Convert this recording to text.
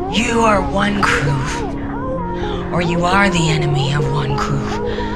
You are one crew, or you are the enemy of one crew.